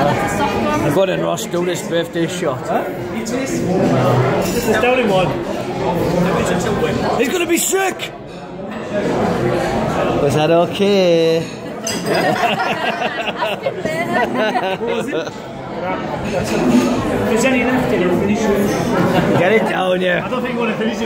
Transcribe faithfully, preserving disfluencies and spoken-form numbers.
I've got in Ross do this birthday shot. Huh? There's down in one. He's gonna be sick! Was that okay? What was it? If there's any left in it, we'll finish it. Get it down, yeah. I don't think we want to finish it.